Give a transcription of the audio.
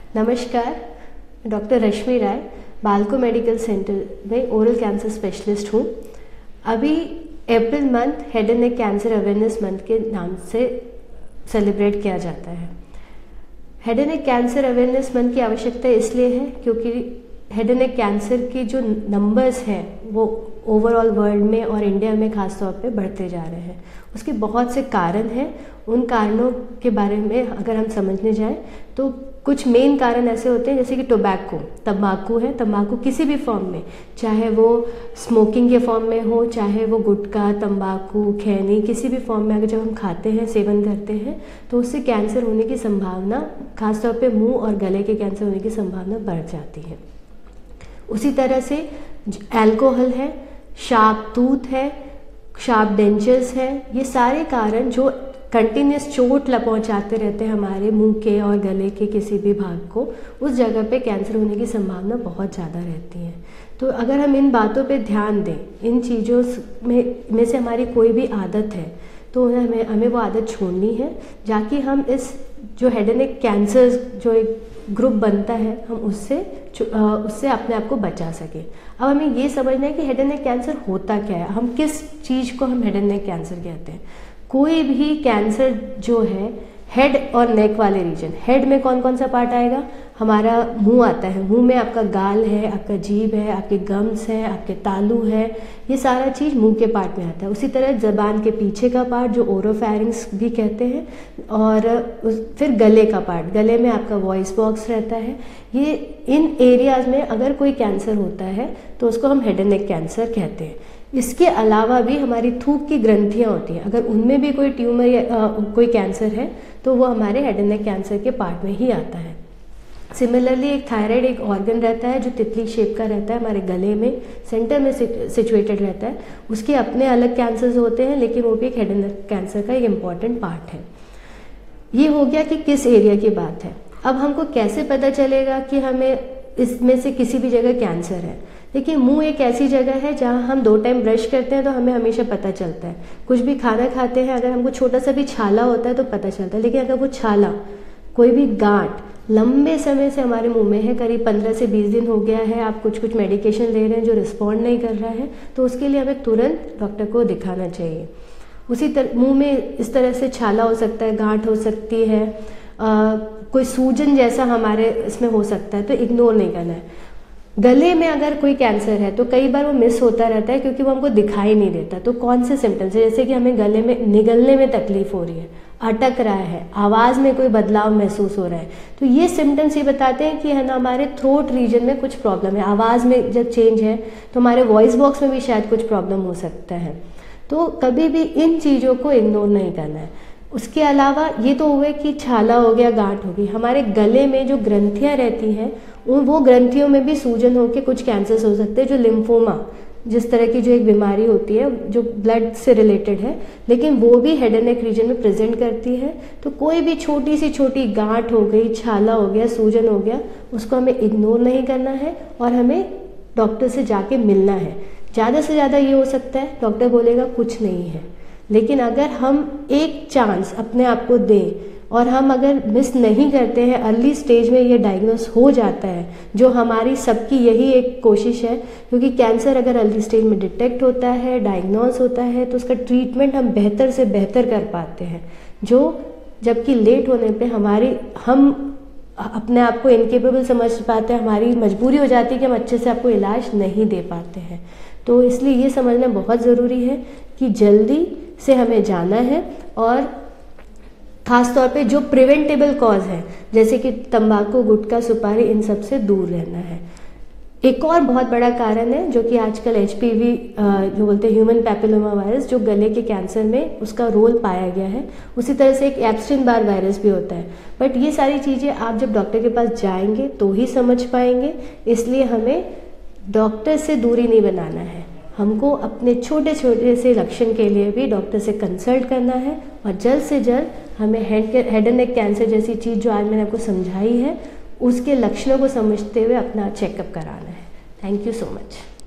नमस्कार, doctor Rashmi Rai Balco medical centre में oral cancer specialist हूँ। अभी April month head and neck cancer awareness month के नाम से सेलिब्रेट किया जाता है। Head and neck cancer awareness month की आवश्यकता इसलिए है क्योंकि हेड एंड नेक कैंसर के जो नंबर्स हैं वो ओवरऑल वर्ल्ड में और इंडिया में खास तौर पे बढ़ते जा रहे हैं। उसके बहुत से कारण हैं। उन कारणों के बारे में अगर हम समझने जाएं तो कुछ मेन कारण ऐसे होते हैं जैसे कि तंबाकू है। तंबाकू किसी भी फॉर्म में, चाहे वो स्मोकिंग के फॉर्म में हो, चाहे वो गुटखा, तंबाकू, खैनी, किसी भी फॉर्म में अगर जब हम खाते हैं, सेवन करते हैं तो उससे कैंसर होने की संभावना, खासतौर पे मुंह और गले के कैंसर होने की संभावना बढ़ जाती है। उसी तरह से अल्कोहल है, शार्प टूथ है, शार्प डेंचर्स है, ये सारे कारण जो कंटिन्यूस चोट पहुंचाते रहते हैं हमारे मुंह के और गले के किसी भी भाग को, उस जगह पे कैंसर होने की संभावना बहुत ज़्यादा रहती है। तो अगर हम इन बातों पे ध्यान दें, इन चीज़ों में से हमारी कोई भी आदत है तो हमें वो आदत छोड़नी है, जाकि हम इस जो हेड एंड नेक कैंसर जो एक ग्रुप बनता है हम उससे अपने आप को बचा सकें। अब हमें ये समझना है कि हेड एंड नेक कैंसर होता क्या है, हम किस चीज़ को हम हेड एंड नेक कैंसर कहते हैं। कोई भी कैंसर जो है हेड और नेक वाले रीजन, हेड में कौन कौन सा पार्ट आएगा, हमारा मुंह आता है, मुंह में आपका गाल है, आपका जीभ है, आपके गम्स हैं, आपके तालू है, ये सारा चीज़ मुंह के पार्ट में आता है। उसी तरह ज़बान के पीछे का पार्ट जो ओरोफैरिंक्स भी कहते हैं, और फिर गले का पार्ट, गले में आपका वॉइस बॉक्स रहता है। ये इन एरियाज़ में अगर कोई कैंसर होता है तो उसको हम हेड एंड नेक कैंसर कहते हैं। इसके अलावा भी हमारी थूक की ग्रंथियाँ होती हैं, अगर उनमें भी कोई ट्यूमर या कोई कैंसर है तो वो हमारे हेड एंड नेक कैंसर के पार्ट में ही आता है। सिमिलरली एक थायराइड एक ऑर्गन रहता है जो तितली शेप का रहता है, हमारे गले में सेंटर में सिचुएटेड रहता है। उसके अपने अलग कैंसर्स होते हैं, लेकिन वो भी एक हेड एंड नेक कैंसर का एक इम्पॉर्टेंट पार्ट है। ये हो गया कि किस एरिया की बात है। अब हमको कैसे पता चलेगा कि हमें इसमें से किसी भी जगह कैंसर है। देखिए, मुंह एक ऐसी जगह है जहाँ हम 2 टाइम ब्रश करते हैं तो हमें हमेशा पता चलता है। कुछ भी खाना खाते हैं, अगर हमको छोटा सा भी छाला होता है तो पता चलता है, लेकिन अगर वो छाला, कोई भी गांठ लंबे समय से हमारे मुंह में है, करीब 15 से 20 दिन हो गया है, आप कुछ मेडिकेशन ले रहे हैं जो रिस्पॉन्ड नहीं कर रहा है, तो उसके लिए हमें तुरंत डॉक्टर को दिखाना चाहिए। उसी तरह मुँह में इस तरह से छाला हो सकता है, गांठ हो सकती है, कोई सूजन जैसा हमारे इसमें हो सकता है, तो इग्नोर नहीं करना है। गले में अगर कोई कैंसर है तो कई बार वो मिस होता रहता है क्योंकि वो हमको दिखाई नहीं देता। तो कौन से सिम्टम्स है, जैसे कि हमें गले में निगलने में तकलीफ हो रही है, अटक रहा है, आवाज़ में कोई बदलाव महसूस हो रहा है, तो ये सिम्टम्स ये बताते हैं कि है ना हमारे थ्रोट रीजन में कुछ प्रॉब्लम है। आवाज़ में जब चेंज है तो हमारे वॉइस बॉक्स में भी शायद कुछ प्रॉब्लम हो सकता है। तो कभी भी इन चीज़ों को इग्नोर नहीं करना है। उसके अलावा ये तो हुए कि छाला हो गया, गांठ हो गई, हमारे गले में जो ग्रंथियाँ रहती हैं वो ग्रंथियों में भी सूजन होकर कुछ कैंसर्स हो सकते हैं, जो लिम्फोमा जिस तरह की जो एक बीमारी होती है जो ब्लड से रिलेटेड है, लेकिन वो भी हेड एंड नेक रीजन में प्रेजेंट करती है। तो कोई भी छोटी सी छोटी गांठ हो गई, छाला हो गया, सूजन हो गया, उसको हमें इग्नोर नहीं करना है और हमें डॉक्टर से जाके मिलना है। ज़्यादा से ज़्यादा ये हो सकता है डॉक्टर बोलेगा कुछ नहीं है, लेकिन अगर हम एक चांस अपने आप को दें और हम अगर मिस नहीं करते हैं, अर्ली स्टेज में ये डायग्नोस हो जाता है, जो हमारी सबकी यही एक कोशिश है, क्योंकि कैंसर अगर अर्ली स्टेज में डिटेक्ट होता है, डायग्नोस होता है, तो उसका ट्रीटमेंट हम बेहतर से बेहतर कर पाते हैं, जो जबकि लेट होने पे हम अपने आप को इनकेपेबल समझ पाते हैं, हमारी मजबूरी हो जाती है कि हम अच्छे से आपको इलाज नहीं दे पाते हैं। तो इसलिए ये समझना बहुत ज़रूरी है कि जल्दी से हमें जाना है, और ख़ास तौर पे जो प्रिवेंटेबल कॉज है जैसे कि तंबाकू, गुटखा, सुपारी, इन सब से दूर रहना है। एक और बहुत बड़ा कारण है जो कि आजकल HPV जो बोलते हैं ह्यूमन पैपिलोमा वायरस, जो गले के कैंसर में उसका रोल पाया गया है। उसी तरह से एक एप्स्टीन बार वायरस भी होता है। बट ये सारी चीज़ें आप जब डॉक्टर के पास जाएंगे तो ही समझ पाएंगे, इसलिए हमें डॉक्टर से दूरी नहीं बनाना है। हमको अपने छोटे छोटे से लक्षण के लिए भी डॉक्टर से कंसल्ट करना है, और जल्द से जल्द हमें हेड एंड नेक कैंसर जैसी चीज़ जो आज मैंने आपको समझाई है उसके लक्षणों को समझते हुए अपना चेकअप कराना है। Thank you so much.